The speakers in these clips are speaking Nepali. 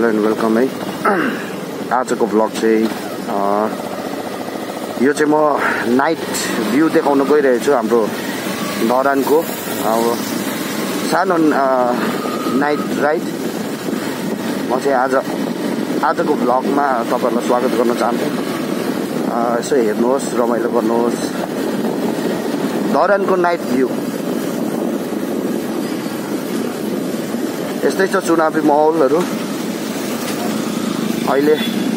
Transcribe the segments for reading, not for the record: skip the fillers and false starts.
हेलो एन्ड वेलकम है। आजको ब्लग चाहिँ यो चाहिँ म नाइट भ्यू देखाउन गइरहेको छु हाम्रो धरानको। अब सानो नाइट राइड म चाहिँ आजको ब्लगमा तपाईहरुलाई स्वागत गर्न चाहन्छु। यसो हेर्नुहोस्, रमाइलो गर्नुहोस्। धरानको नाइट भ्यू यस्तै छ चुनावी माहौलहरु। अहिले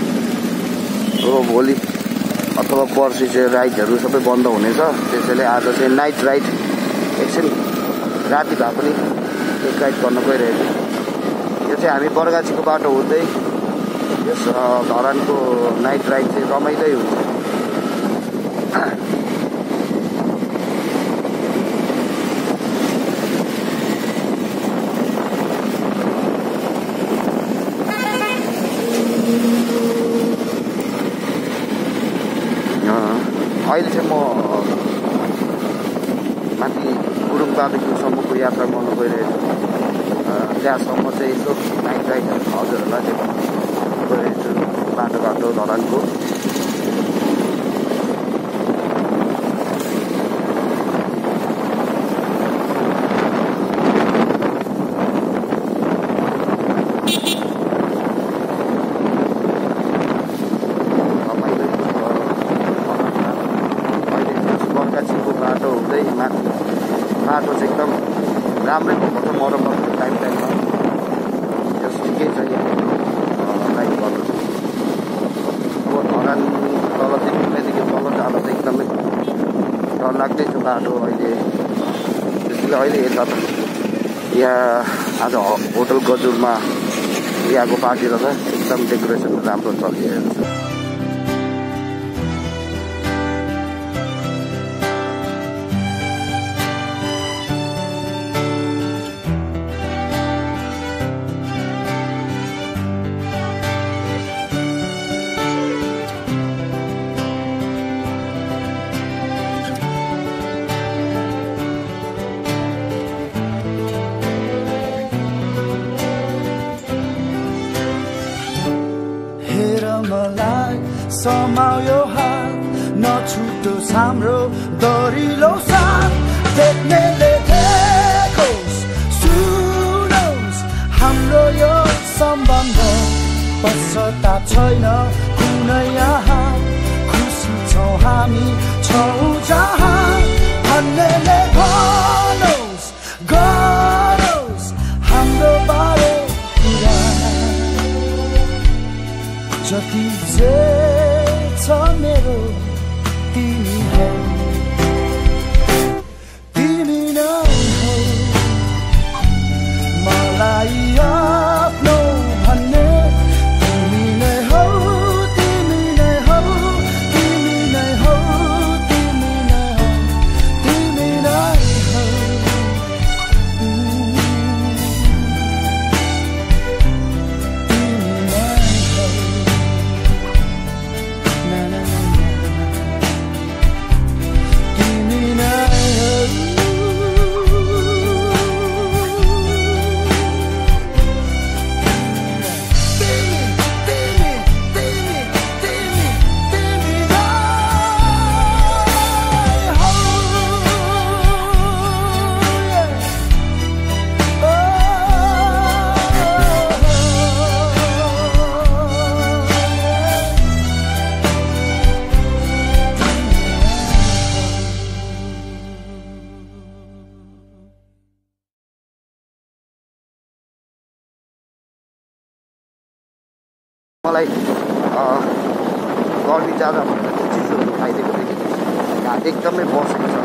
भोलि अथवा पर्सि चाहिँ राइडहरु सबै बन्द हुनेछ, त्यसैले आज चाहिँ नाइट राइड एकछिन राति भए पनि एक राइड गर्न गइरहेको। यो चाहिँ हामी बरगाछीको बाटो हुँदै यस धरानको नाइट राइड चाहिँ रमाइलै हुन्छ। अहिले चाहिँ म माथि गुरुङ बाबेक्युसम्मको यात्रा गर्न गइरहेको छु। त्यहाँसम्म चाहिँ यसो नाइट राइडहरू हजुरहरूलाई चाहिँ गइरहेको छु बाटो धरानको। बाटो चाहिँ एकदम राम्रै भएको छ, मरम्मतको टाइममा यस ठिकै छ राइड गर्नु। अब धरान तलदेखि तल जाँदा चाहिँ एकदमै डर लाग्दै छ बाटो अहिले। त्यसैले अहिले यता यहाँ आज होटल गजुरमा यहाँको पार्टी रहेछ, एकदम डेकोरेसन राम्रो चलिरहेको छ। मलाई समाउ यो हात, नछुटोस् हाम्रो दरिलो साथ। देख्नेले देखोस्, सुनोस् हाम्रो यो सम्बन्ध। पश्चाताप छैन कुनै यहाँ, खुसी छौँ हामी छौँ जहाँ। भन्नेले भनोस्, गरोस् हाम्रो बारे कुरा। जति जे छ मेरो तिमी हौ, तिमी नै हौ मलाई आफ्नो भन्ने। तिमी नै हौ, तिमी नै हौ, तिमी नै हौ, तिमी नै हौ, तिमी नै हौ। मलाई गर्मी जाँदा भनेर त्यो चिजहरू खाइदिएको थिएँ। घाँटी एकदमै बसेको छ।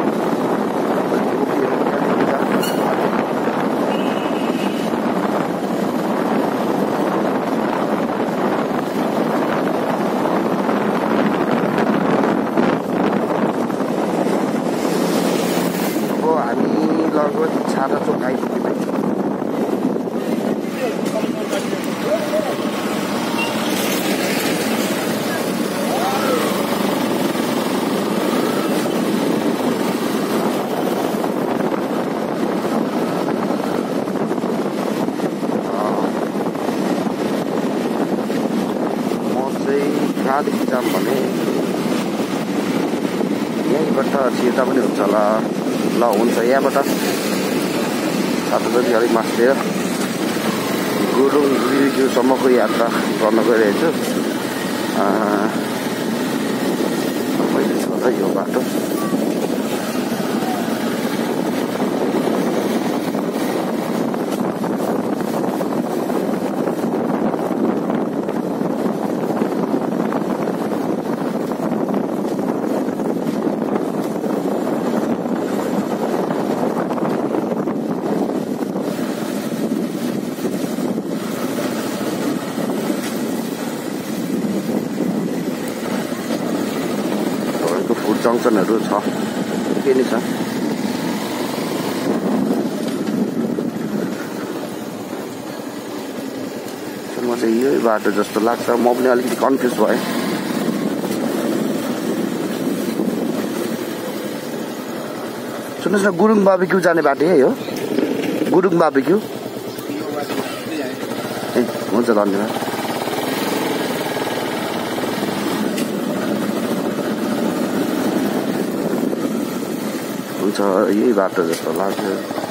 अब हामी लगभग छाता चोक आइपुग्यौँ। टिकट त छिर्दा पनि हुन्छ होला ल हुन्छ यहाँबाट 7 बजी अलिक मास्तिर गुरुङ गिरिज्यूसम्मको यात्रा गर्न गइरहेको छु मैले छ त यो बाटो जङ्सनहरू छ के नि छ म चाहिँ यही बाटो जस्तो लाग्छ म पनि अलिकति कन्फ्युज भएँ सुन्नुहोस् न गुरुङ बाबीक्यू जाने बाटो है हो गुरुङ बाबीक्यू ए हुन्छ धन्यवाद हुन्छ यही बाटो जस्तो लाग्यो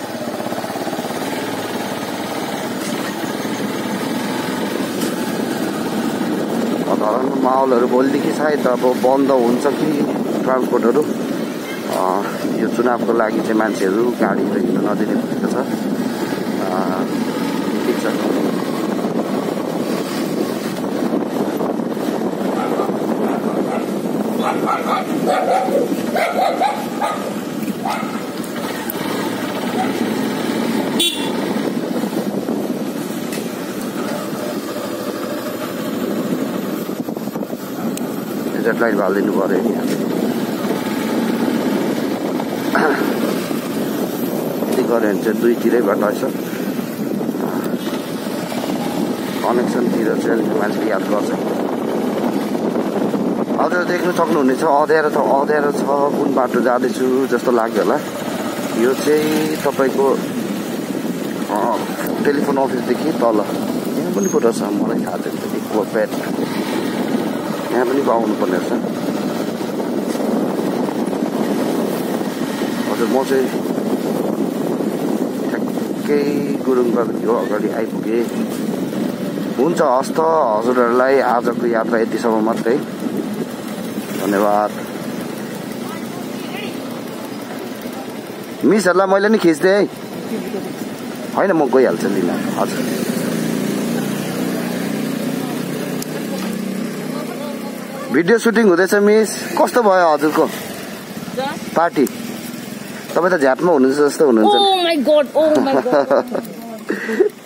धरानको माहौलहरू भोलिदेखि सायद अब बन्द हुन्छ कि ट्रान्सपोर्टहरू यो चुनावको लागि चाहिँ मान्छेहरू गाडीहरू हिँड्न नदिने भनेको छ ठिक छ रेड लाइट हालिदिनु पऱ्यो नि यति गऱ्यो भने चाहिँ दुईतिरैबाट यसो कनेक्सनतिर चाहिँ मान्छेले याद गर्छ हजुर देख्नु सक्नुहुनेछ अँध्यारो छ कुन बाटो जाँदैछु जस्तो लाग्यो होला यो चाहिँ तपाईँको टेलिफोन अफिसदेखि तल यहाँ पनि पो रहेछ मलाई थाहा छैन पेट यहाँ पनि पाउनु पर्ने रहेछ हजुर म चाहिँ ठ्याक्कै गुरुङ बाबीक्यू अगाडि आइपुगेँ हुन्छ हस्त हजुरहरूलाई आजको यात्रा यतिसम्म मात्रै धन्यवाद मिसहरूलाई मैले नि खिच्दिएँ है होइन म गइहाल्छु लिन हजुर भिडियो सुटिङ हुँदैछ मिस कस्तो भयो हजुरको पार्टी तपाईँ त झ्यापमा हुनुहुन्छ जस्तो हुनुहुन्छ